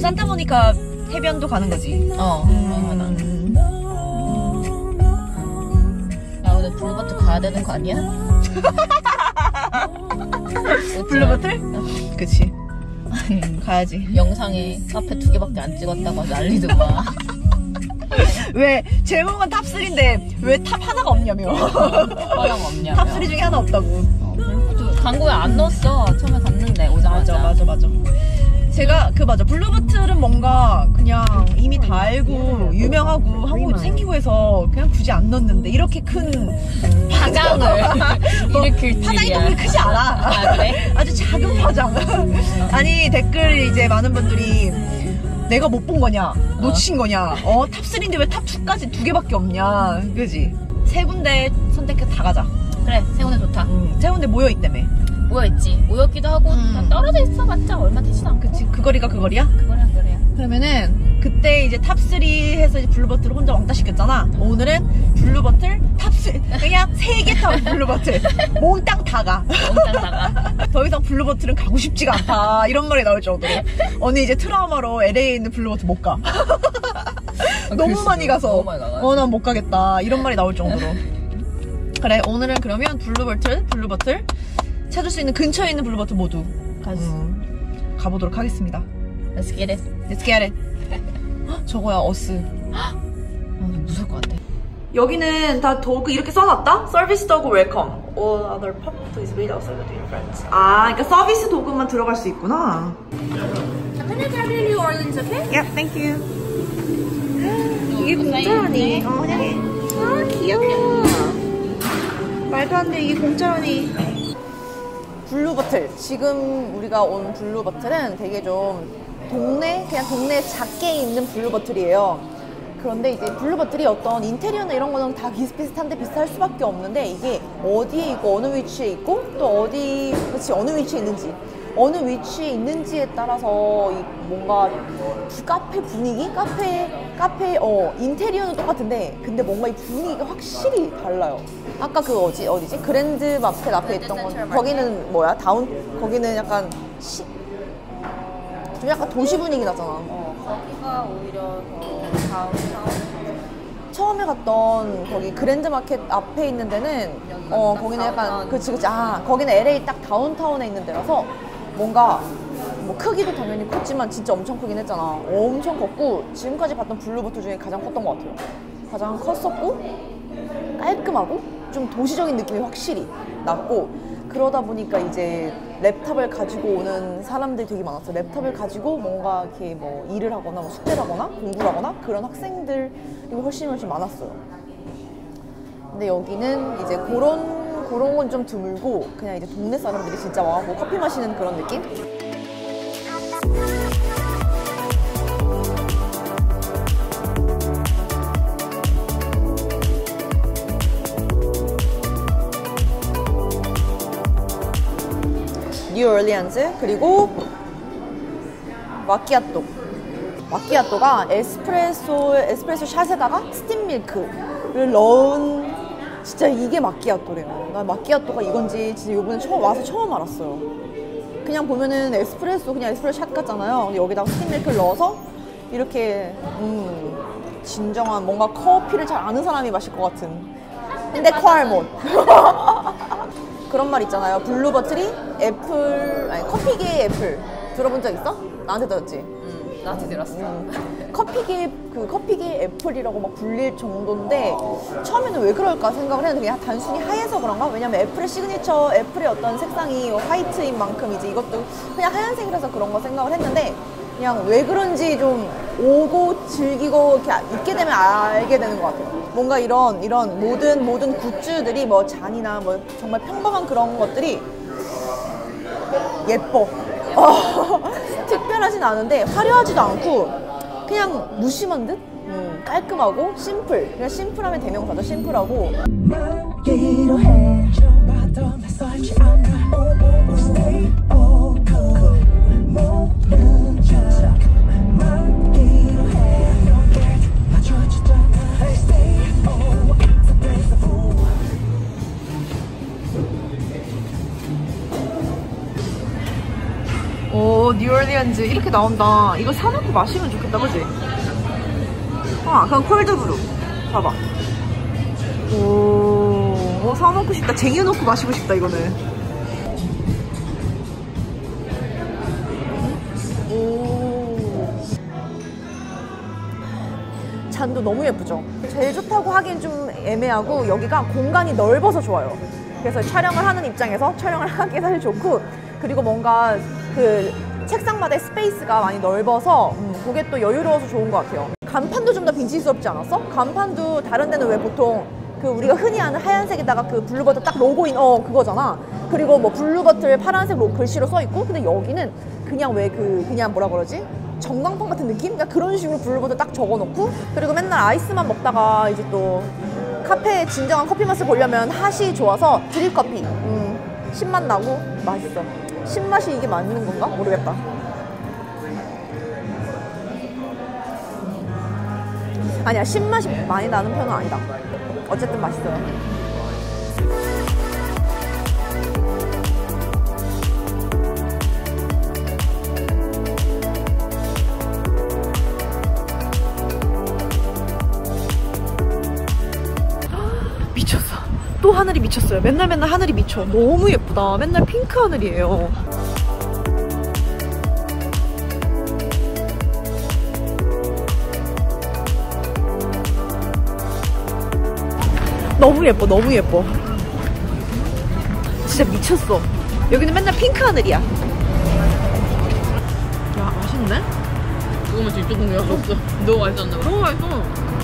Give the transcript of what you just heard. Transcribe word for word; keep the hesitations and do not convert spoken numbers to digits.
산타모니카 해변도 가는 거지. 어. 음. 야, 오늘 블루버틀 가야 되는 거 아니야? 블루버틀? 그치. 가야지. 영상에 카페 두 개밖에 안 찍었다고 난리더만. 왜 제목은 탑쓰리인데 왜 탑 하나가 없냐며. 하나가 없냐며. 탑쓰리 중에 하나 없다고. 어, 블루버틀 광고에 안 넣었어. 처음에 갔는데 오자마자. 맞아 맞아 맞아. 제가 그 맞아 블루버틀은 뭔가 그냥 이미 다 알고 유명하고 한국에도 생기고 해서 그냥 굳이 안 넣었는데 이렇게 큰 파장을 뭐, 일으킬 파장이 줄이야. 또 크지 않아. 아, 그래? 아주 작은 파장. 아니 댓글 이제 많은 분들이 내가 못 본 거냐 놓친 거냐 어 탑쓰리인데 왜 탑투까지 두 개밖에 없냐 그지? 세 군데 선택해 다 가자. 그래, 세 군데 좋다. 음, 세 군데 모여있다며. 모여있지. 모였기도 하고 음. 다 떨어져 있어 봤자 얼마 되지도 않고. 그치 그 거리가 그 거리야? 그거랑 그래야. 그러면은 그때 이제 탑쓰리 해서 이제 블루버틀을 혼자 왕따 시켰잖아. 오늘은 블루버틀 탑쓰리 그냥 세 개 타고 블루버틀 몽땅 다 가. 몽땅 다가. 더 이상 블루버틀은 가고 싶지가 않다 이런 말이 나올 정도로 언니 이제 트라우마로 엘에이에 있는 블루버틀 못 가. 너무 많이 가서 어 난 못 가겠다 이런 말이 나올 정도로. 그래 오늘은 그러면 블루버틀 블루버틀 찾을 수 있는 근처에 있는 블루버틀 모두 음, 가보도록 하겠습니다. Let's get it. Let's get it. 저거야 어스. 아, 무서울 것 같아. 여기는 다 도구 이렇게 써놨다? 서비스 도구 웰컴. All other pub please read outside to your friends. 아, 그러니까 서비스 도구만 들어갈 수 있구나. Can I have your New Orleans, okay? Yep, thank you. 이게 공짜라니. 어, 그냥. 아, 귀여워. 말도 안 돼, 이게 공짜라니. 블루버틀. 지금 우리가 온 블루버틀은 되게 좀 동네, 그냥 동네 작게 있는 블루버틀이에요. 그런데 이제 블루버틀이 어떤 인테리어나 이런 거는 다 비슷비슷한데 비슷할 수밖에 없는데 이게 어디에 있고 어느 위치에 있고 또 어디, 그렇지, 어느 위치에 있는지 어느 위치에 있는지에 따라서 이 뭔가 카페 분위기? 카페, 카페, 어, 인테리어는 똑같은데 근데 뭔가 이 분위기가 확실히 달라요. 아까 그 어디, 어디지? 그랜드 마켓 앞에 있던 건 거기는 뭐야? 다운, 거기는 약간 시, 좀 약간 도시 분위기 나잖아. 어, 거기가 오히려 더 다운타운. 처음에 갔던 거기 그랜드 마켓 앞에 있는 데는 어 거기는 약간 그치 그치 아 거기는 엘에이 딱 다운타운에 있는 데라서 뭔가 뭐 크기도 당연히 컸지만 진짜 엄청 크긴 했잖아. 엄청 컸고 지금까지 봤던 블루버틀 중에 가장 컸던 것 같아요. 가장 컸었고 깔끔하고 좀 도시적인 느낌이 확실히 났고 그러다 보니까 이제 랩탑을 가지고 오는 사람들이 되게 많았어요. 랩탑을 가지고 뭔가 이렇게 뭐 일을 하거나 뭐 숙제를 하거나 공부를 하거나 그런 학생들이 훨씬 훨씬 많았어요. 근데 여기는 이제 그런 그런 건 좀 드물고 그냥 이제 동네 사람들이 진짜 와갖고 커피 마시는 그런 느낌? 뉴올리언즈 그리고 마키아또. 마키아또가 에스프레소 에스프레소 샷에다가 스팀 밀크를 넣은 진짜 이게 마키아또래요. 난 마키아또가 이건지 진짜 이번에 처음 와서 처음 알았어요. 그냥 보면은 에스프레소 그냥 에스프레소 샷 같잖아요. 근데 여기다가 스팀 밀크를 넣어서 이렇게 음 진정한 뭔가 커피를 잘 아는 사람이 마실 것 같은. 근데 콰알못. 그런 말 있잖아요. 블루버틀이 애플, 아니 커피계의 애플. 들어본 적 있어? 나한테 들었지? 응, 나한테 들었어. 음. 커피계, 그 커피계의 애플이라고 막 불릴 정도인데 처음에는 왜 그럴까 생각을 했는데 그냥 단순히 하얘서 그런가? 왜냐면 애플의 시그니처, 애플의 어떤 색상이 화이트인 만큼 이제 이것도 그냥 하얀색이라서 그런 거 생각을 했는데 그냥 왜 그런지 좀 오고 즐기고 이렇게 있게 되면 알게 되는 것 같아요. 뭔가 이런 이런 모든 모든 굿즈들이 뭐 잔이나 뭐 정말 평범한 그런 것들이 예뻐. 어, 특별하진 않은데 화려하지도 않고 그냥 무심한 듯 음, 깔끔하고 심플. 그냥 심플하면 대명사죠. 심플하고. 오, 오, 뉴올리언즈 이렇게 나온다. 이거 사놓고 마시면 좋겠다, 그지? 아, 그럼 콜드브루. 봐봐. 오, 오, 사놓고 싶다. 쟁여놓고 마시고 싶다, 이거는. 오. 잔도 너무 예쁘죠? 제일 좋다고 하긴 좀 애매하고, 여기가 공간이 넓어서 좋아요. 그래서 촬영을 하는 입장에서 촬영을 하기 사실 좋고, 그리고 뭔가 그 책상마다의 스페이스가 많이 넓어서 음, 그게 또 여유로워서 좋은 것 같아요. 간판도 좀 더 빈티지스럽지 않았어? 간판도 다른 데는 왜 보통 그 우리가 흔히 아는 하얀색에다가 그 블루버틀 딱 로고인 어 그거잖아. 그리고 뭐 블루버틀 파란색 로, 글씨로 써 있고, 근데 여기는 그냥 왜 그 그냥 뭐라 그러지? 전광판 같은 느낌? 그러니까 그런 식으로 블루버틀 딱 적어놓고, 그리고 맨날 아이스만 먹다가 이제 또 카페의 진정한 커피 맛을 보려면 핫이 좋아서 드립커피. 음, 신맛 나고 맛있어. 신맛이 이게 맞는 건가? 모르겠다. 아니야, 신맛이 많이 나는 편은 아니다. 어쨌든 맛있어요. 미쳤어. 또 하늘이 미쳤어요. 맨날 맨날 하늘이 미쳐. 너무 예쁘다. 맨날 핑크 하늘이에요. 너무 예뻐. 너무 예뻐. 진짜 미쳤어. 여기는 맨날 핑크 하늘이야. 야, 맛있네? 그거만 진짜 공유하고 없어. 너무 맛있었나 봐. 너무 맛있어.